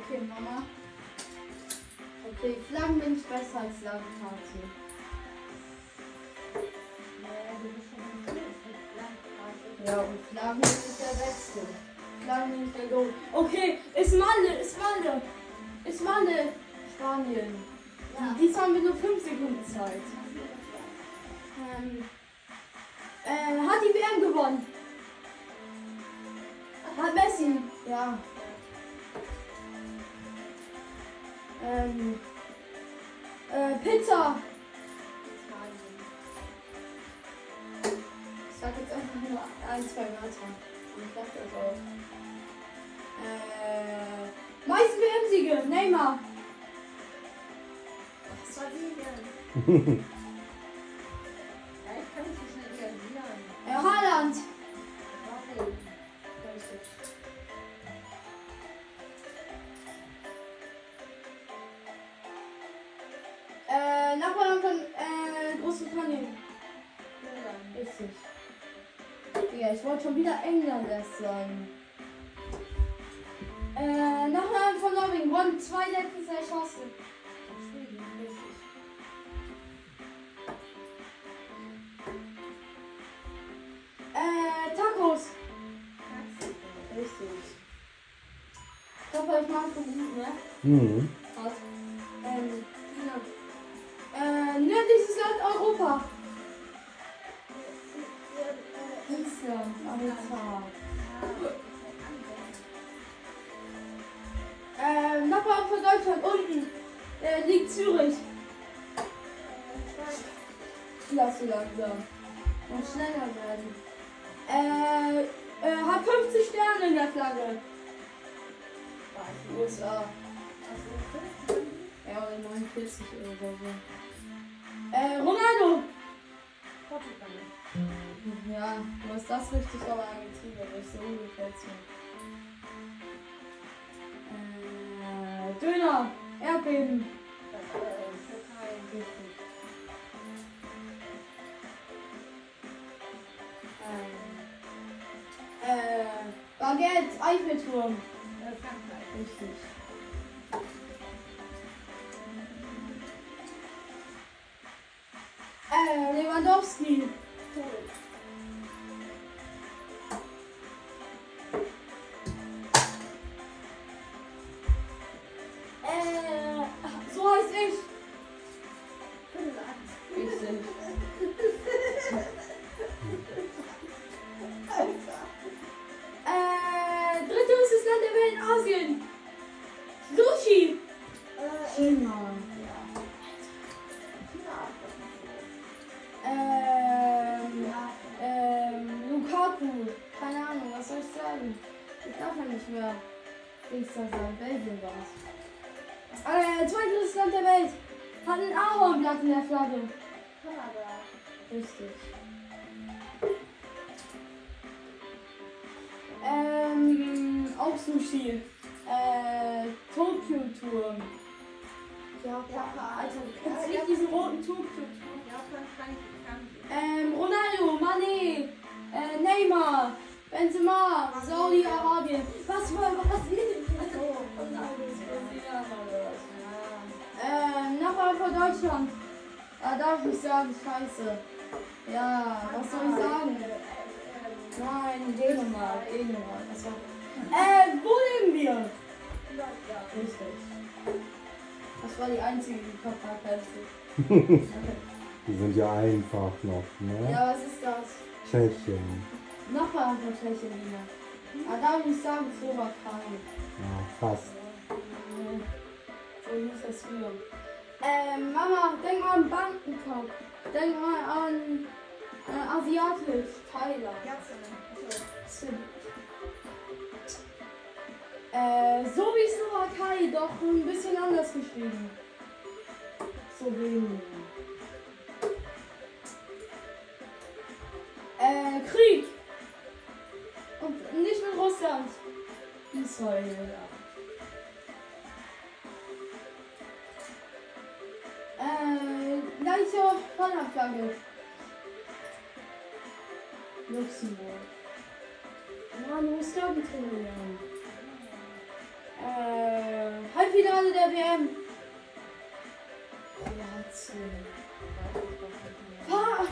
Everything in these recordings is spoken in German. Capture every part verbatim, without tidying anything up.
Okay, Mama. Okay, Flaggen bin ich besser als Landkarte. Ja, und Flaggen ist der Beste. Flaggen ist der Gold. Okay, ist Malle, ist Malle. Ist Malle. Spanien. Ja. Dies haben wir nur fünf Sekunden Zeit. Ähm, äh, hat die W M gewonnen? Hat Messi? Ja. Ähm, äh, Pizza. Ich sag jetzt einfach nur ein, zwei Wörter. Ich sag das auch. Äh, meisten W M-Siege. Neymar. Was soll ich denn? Ja, ich kann nicht so schnell reagieren. Äh, Haaland. Okay. Äh, Nachbarn von äh, Großbritannien. Ja, richtig. Ja, ich wollte schon wieder England erst sagen. Äh, Nachbarn von Norwegen wurden zwei letztes erschossen. Schweden, richtig. Äh, Tacos. Richtig. Ich hoffe, ich mache es gut, ne? Mhm. Was? Ähm, ja. Äh, nördlichstes Land Europa. Island, Amerika. Äh, Nachbarn von Deutschland, unten. Äh, liegt Zürich. Lass so langsam. Und schneller werden. Äh, äh, hat fünfzig Sterne in der Flagge. U S A. Ja, oder neunundvierzig oder so. Äh, Ronaldo! Ja, du hast das richtig, aber Argentinien nicht so ungefähr zu. Äh, Döner! Erdbeben! Richtig. Ähm, äh, Baguette! Eiffelturm! Richtig. Äh, Lewandowski. Äh, so heißt ich. Richtig. äh, drittgrößtes Land der Welt in Asien. Sushi. China. Ähm, ähm, Lukaku. Keine Ahnung, was soll ich sagen? Ich darf ja nicht mehr. Ich sag sagen, Belgien war's. Äh, zweitgrößtes Land der Welt. Hat ein Ahornblatt in der Flagge. Kanada. Richtig. Ähm, auch Sushi. Äh, Tokyo-Turm. Ja, Papa, Alter. Jetzt liegt diesen roten Tokyo-Turm. Ja, kann ich, kann ich. Ähm, Ronaldo, Mané, äh, Neymar, Benzema, Saudi-Arabien. Was war, was ist denn? Ronaldo ist Brasilianer oder was? Ähm, Nachbar von Deutschland. Da darf ich sagen, scheiße. Ja, was soll ich sagen? Nein, Dänemark, Dänemark. Das war äh, wo leben wir? Richtig. Das war die einzige, die Papa kannte. Die sind ja einfach noch, ne? Ja, was ist das? Tschechien. Nachbarn von Tschechien wieder. Aber da muss ich sagen, Slowakei. Ja, fast. Nee. So muss das früher. Ähm, Mama, denk mal an Bangkok. Denk mal an äh, asiatisch, Thailand. Ja, so. Äh, so wie Slowakei, doch ein bisschen anders geschrieben. So wenig. Äh, Krieg. Und nicht mit Russland. Israel. Äh, gleiche Fallabflagge. Luxemburg. Ja, du musst glaube ich trainieren. Äh, Finale der W M. Kroatien. Ah.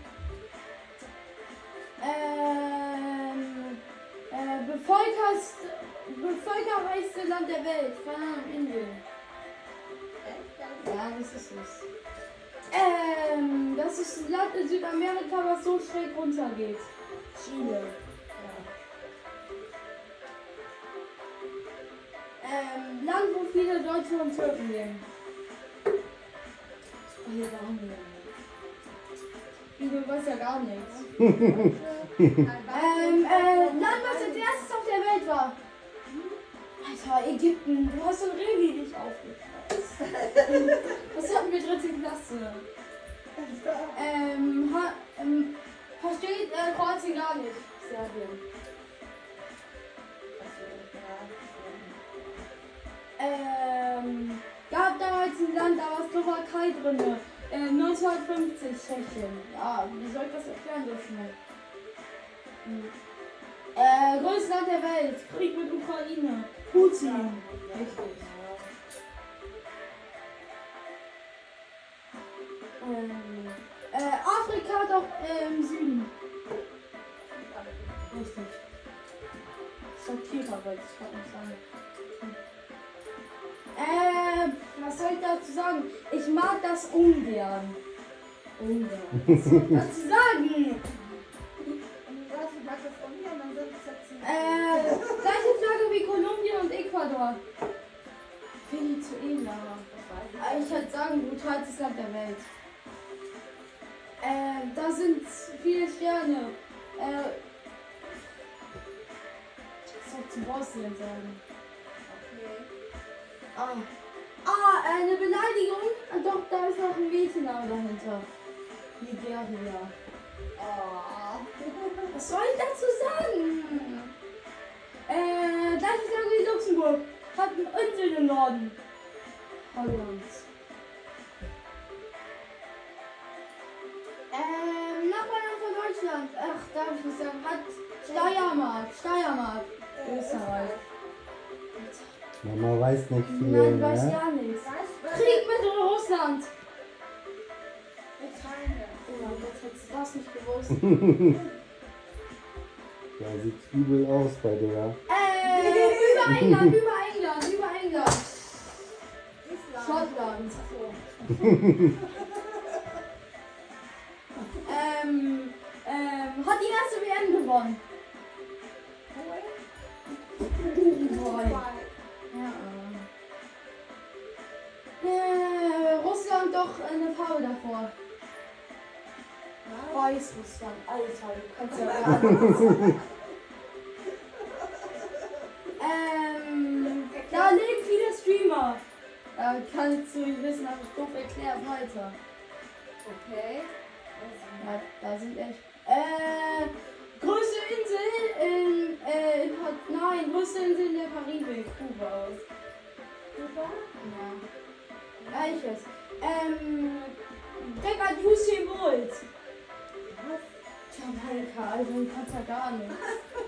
Ähm, äh, bevölkerst, bevölkerreichste Land der Welt. Keine Ahnung, Indien. Ja, das ist es. Ähm, das ist ein Land in Südamerika, was so schräg runtergeht. Chile. Ähm, Land, wo viele Deutsche und Türken leben. Oh, hier waren wir. Wie, du weißt ja gar nichts. ähm, äh, Land, was als erstes auf der Welt war. Alter, Ägypten, du hast so ein Revi nicht aufgepasst. Was hatten wir dritte Klasse? Ähm, ha, ähm, versteht äh, Kroatien gar nicht. Serbien. Ähm, gab damals ein Land, da war Slowakei drin. Äh, neunzehnhundertfünfzig Tschechien. Ja, wie soll ich das erklären so schnell? Hm. Äh, größtes Land der Welt. Krieg mit Ukraine. Putin. Richtig. Ähm, äh, Afrika doch äh, im Süden. Richtig. Satira wollte ich gerade nicht sagen. Äh, was soll ich dazu sagen? Ich mag das ungern. Ungern. Was soll ich dazu sagen? Äh, gleiche Flagge wie Kolumbien und Ecuador. Venezuela. Ich würde sagen, brutalstes Land der Welt. Äh, da sind viele Sterne. Äh, was soll ich zu Bosnien sagen? Ah, ah, eine Beleidigung? Ah, doch, da ist noch ein Mädchenname dahinter. Nigeria. Oh. Was soll ich dazu sagen? Äh, das ist irgendwie Luxemburg. Hat eine Insel im Norden. Holland. Ähm, Nachbarland von Deutschland. Ach, darf ich nicht sagen. Hat Steiermark. Steiermark. Österreich. Mama weiß nicht viel, Nein, ne? weiß gar nichts. Krieg mit Russland. Oh, jetzt hättest du das nicht gewusst. Ja, sieht übel aus bei dir. Äh, über England, über England, über England. Schottland. ähm, ähm, hat die erste W M gewonnen. Uruguay. Ja. Äh, Russland doch eine Pause davor. Weißrussland, Alter, du kannst ja gar nichts. ähm, da leben viele Streamer. Da kann ich zu wissen, aber ich doof erklärt weiter. Okay. Ja, da sind echt. Äh, größte Insel in, äh, in, nein, größte Insel in der Karibik, Kuba. Kuba? Ja. Gleiches. Ähm, denk an Usain Bolt. Jamaika, also du kannst ja gar nichts.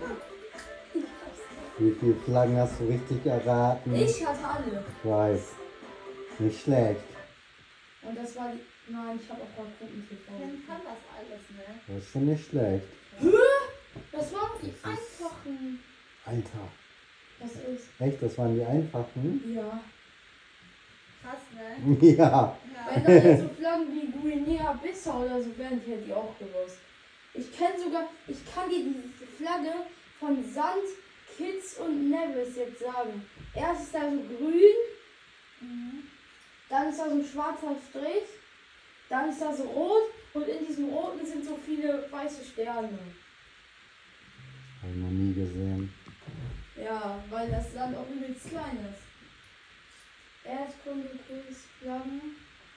Wie viele Flaggen hast du richtig erraten? Ich hatte alle. Ich weiß. Nicht schlecht. Und das war die. Nein, ich habe auch mal Gruppen gefunden. Dann kann das alles, ne? Das ist schon nicht schlecht. Hä? Das waren die einfachen. Alter. Das ist. Echt, das waren die einfachen? Ja. Krass, ne? Ja. Wenn da jetzt so Flaggen wie Guinea-Bissau oder so wären, hätte ich auch gewusst. Ich kenne sogar, ich kann dir diese Flagge von Sand, Kitts und Nevis jetzt sagen. Erst ist da so grün, Mhm. dann ist da so ein schwarzer Strich, dann ist da so rot und in diesem roten sind so viele weiße Sterne. Habe ich noch nie gesehen. Ja, weil das Land auch übelst klein ist. Erdkunde, Flaggen.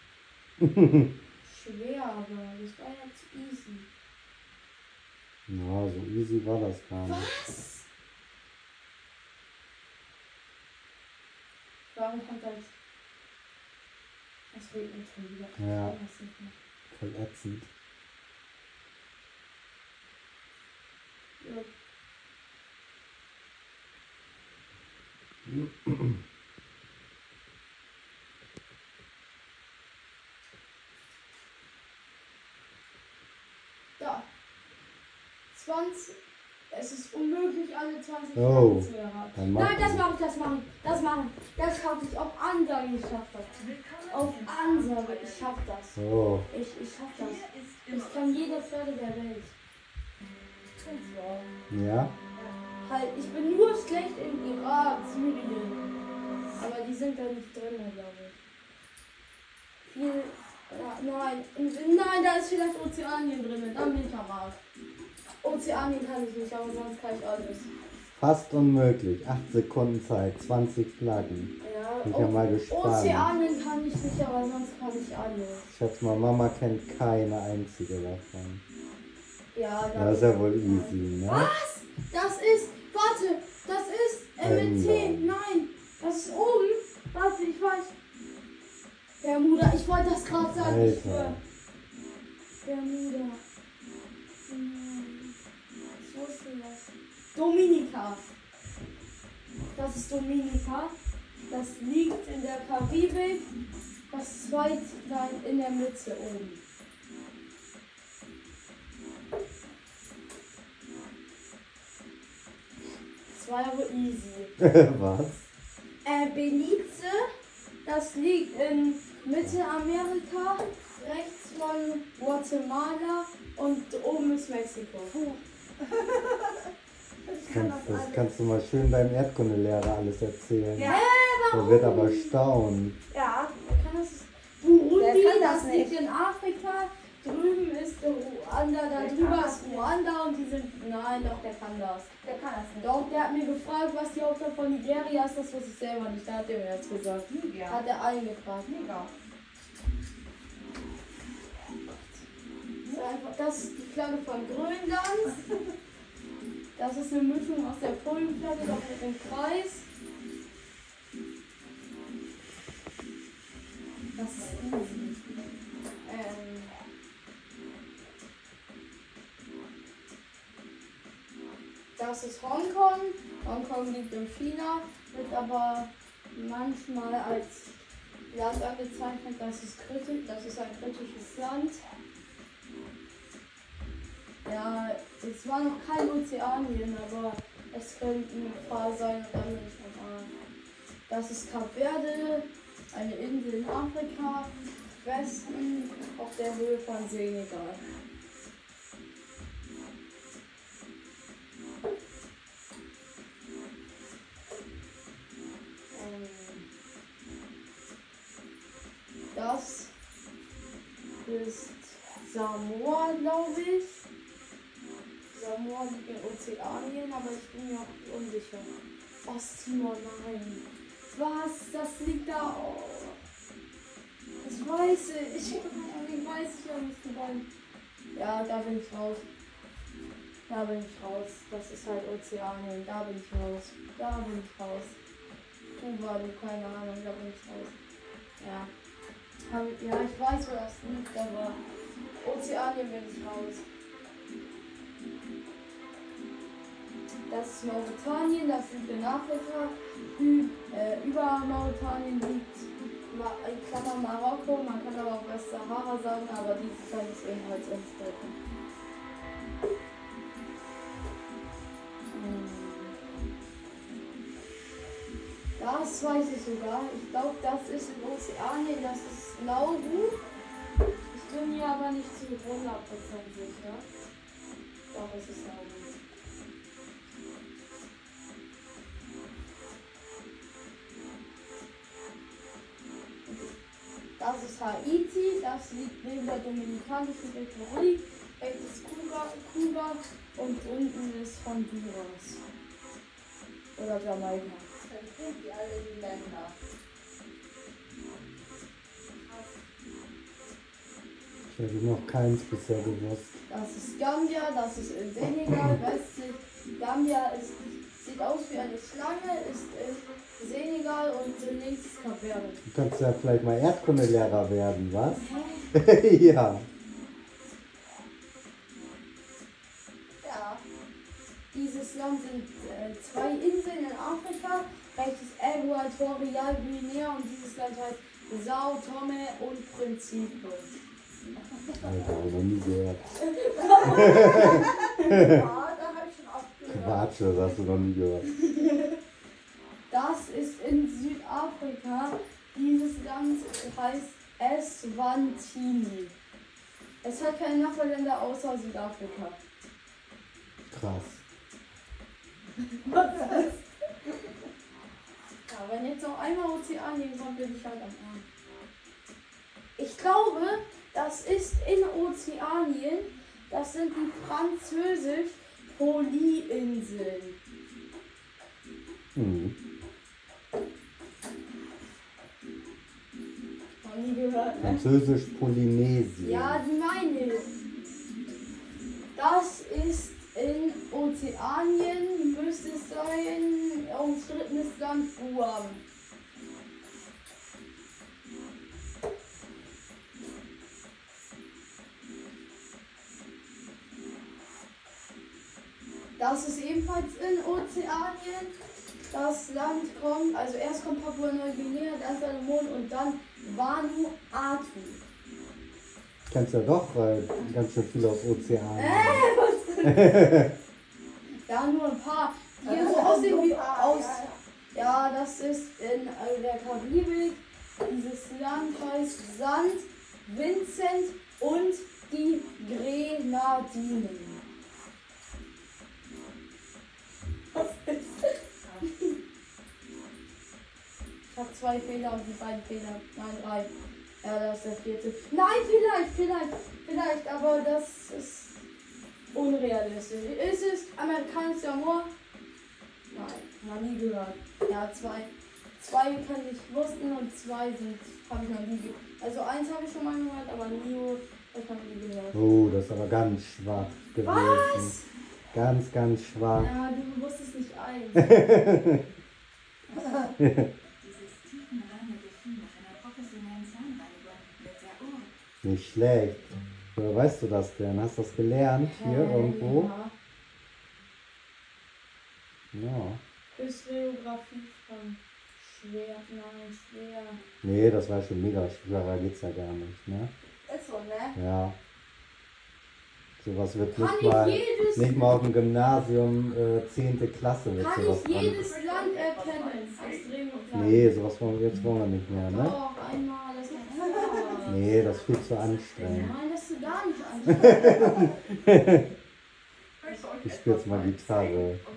Schwer, aber das war ja zu easy. Ja, so easy war das gar nicht. Was? Warum kommt das? Es regnet schon wieder. Ja. Ich weiß nicht mehr. Voll ätzend. Ja. zwanzig. Es ist unmöglich, alle zwanzig Oh, Flaggen zu erraten. dann mach Nein, das ich. mache ich, das mache ich, das mache ich. Das schaffe ich auf Ansage, ich schaffe das. Auf Ansage, ich schaffe das. So, Ich, ich schaffe das. Ich kann jede Flagge der Welt. ja. Halt, ich bin nur schlecht im Irak, Syrien. Aber die sind da nicht drin, glaube ich. Viel. Ja, nein, nein, da ist vielleicht Ozeanien drin. Dann bin ich am Arsch. Ozeanien kann ich nicht, aber sonst kann ich alles. Fast unmöglich. acht Sekunden Zeit, zwanzig Flaggen. Ja, Bin ich ja mal O- gespannt. Ozeanien kann ich nicht, aber sonst kann ich alles. Ich schätze mal, Mama kennt keine einzige davon. Ja, Das ist ja wohl easy, ne? Was? Das ist. Warte, das ist M M T. England. Nein, das ist oben. Warte, ich weiß. Bermuda, ich wollte das gerade sagen. Ich schwöre. Alter. Bermuda. Hm, Ich wusste das. Dominika. Das ist Dominika. Das liegt in der Karibik. Das zweite nein, in der Mitte oben. Das war aber easy. Was? Äh, Belize, das liegt in Mittelamerika, rechts von Guatemala und oben ist Mexiko. Ich kann Kannst, das das alles. kannst du mal schön deinem Erdkundelehrer alles erzählen. Ja, Der wird aber staunen. ja. Wer kann das? Burundi, Wer kann das das liegt nicht? in Afrika. Drüben ist Ruanda, da Wer kann drüber das ist nicht? Ruanda und die sind. Nein, doch, der kann das. Der kann das nicht. Doch, der hat mir gefragt, was die Hauptstadt von Nigeria ist, das wusste ich selber nicht. Da hat er mir jetzt gesagt. Niger. Hat er allen gefragt. Niger. Das ist, einfach, das ist die Flagge von Grönland. Das ist eine Mischung aus der Polenflagge, doch mit dem Kreis. Das ist easy. Ähm. Das ist Hongkong. Hongkong liegt in China, wird aber manchmal als Land angezeichnet. Das ist kritisch, das ist ein kritisches Land. Ja, es war noch kein Ozeanien, aber es könnte eine Gefahr sein und dann bin ich am Arsch. Das ist Kap Verde, eine Insel in Afrika, Westen auf der Höhe von Senegal. Ähm, Das ist Samoa, glaube ich. Samoa liegt in Ozeanien, aber ich bin mir auch unsicher. Osttimor, nein. Was? Das liegt da. Oh. Das weiß ich. Ich, ich weiß ich auch nicht dabei. Ja, da bin ich raus. Da bin ich raus. Das ist halt Ozeanien. Da bin ich raus. Da bin ich raus. Kuba, du, keine Ahnung, da bin ich raus. Ja. Hab, ja, ich weiß, wo das liegt, aber Ozeanien bin ich raus. Das ist Mauretanien, das liegt in Afrika. Ü, äh, über Mauretanien liegt Ma in Klammern Marokko, man kann aber auch Westsahara sagen, aber dieses Land ist ebenfalls umstritten. Hm. Das weiß ich sogar. Ich glaube, das ist in Ozeanien, das ist Nauru. Ich bin mir aber nicht zu hundert Prozent sicher. Doch, es ist Nauru. Das ist Haiti, das liegt neben der Dominikanischen Republik. Rechts ist Kuba, Kuba und unten ist Honduras. Oder Jamaika. Dann sind die alle die Länder. Ich hätte noch keins bisher gewusst. Das ist Gambia, das ist in Senegal, westlich. Gambia ist, sieht aus wie eine Schlange, ist in Senegal und links ist Kap Verde. Du kannst ja vielleicht mal Erdkundelehrer werden, was? Hä? Ja. Ja. Dieses Land sind äh, zwei Inseln in Afrika. Rechts ist Äquatorial Guinea und dieses Land heißt Sao Tome und Principe. Alter, noch nie gehört. Ja, Quatsch, das hast du noch nie gehört. Das ist in Südafrika. Dieses Land heißt Eswatini. Es hat keine Nachbarländer außer Südafrika. Krass. Was ist? Ja, wenn jetzt noch einmal Ozeanien kommt, bin ich halt am Arsch. Ich glaube, das ist in Ozeanien. Das sind die französisch Polyinseln. Hm. Noch nie gehört, ne? Französisch Polynesien. Ja, die meine ich. Das ist in Ozeanien, müsste es sein, umstrittenes Land Guam. Das ist ebenfalls in Ozeanien. Das Land kommt, also erst kommt Papua-Neuguinea, dann Salomon und dann Vanuatu. Du kennst ja doch äh, ganz schön viel aus Ozeanien. Äh, was? Ja, nur ein paar. Hier so aussehen wie aus. Ja, das ist in äh, der Karibik. Dieses Land heißt Sankt Vincent und die Grenadinen. Was ist das? Ich habe zwei Fehler und die beiden Fehler. Nein, drei. Ja, das ist der vierte. Nein, vielleicht, vielleicht, vielleicht, aber das ist unrealistisch. Ist es amerikanischer Humor? Nein, noch nie gehört. Ja, zwei. Zwei kann ich wussten und zwei sind habe ich noch nie gehört. Also eins habe ich schon mal gehört, aber Nio, das habe ich nie gehört. Oh, das ist aber ganz schwach gewesen. Was? Ganz, ganz schwach. Ja, du wusstest nicht eins. Dieses tiefenreine Gefühl nach einer professionellen Zahnreinigung wird sehr ohr. Nicht schlecht. Woher weißt du das denn? Hast du das gelernt hier Äh, irgendwo? Ja. Ja. Historiografie von schwer, nein, schwer. Nee, das war schon mega schwerer, geht's ja gar nicht, ne? Ist so, ne? Ja. Sowas wird Kann nicht ich mal, jedes- nicht mal auf dem Gymnasium äh, zehnte Klasse wird Kann sowas ich dran. jedes Land erkennen? Extrem klein. Nee, sowas wollen wir jetzt wollen wir nicht mehr, ne? Doch, einmal, das macht Spaß. Nee, das ist viel zu anstrengend. Nein, das ist gar nicht anstrengend. Ich spiele jetzt mal Gitarre.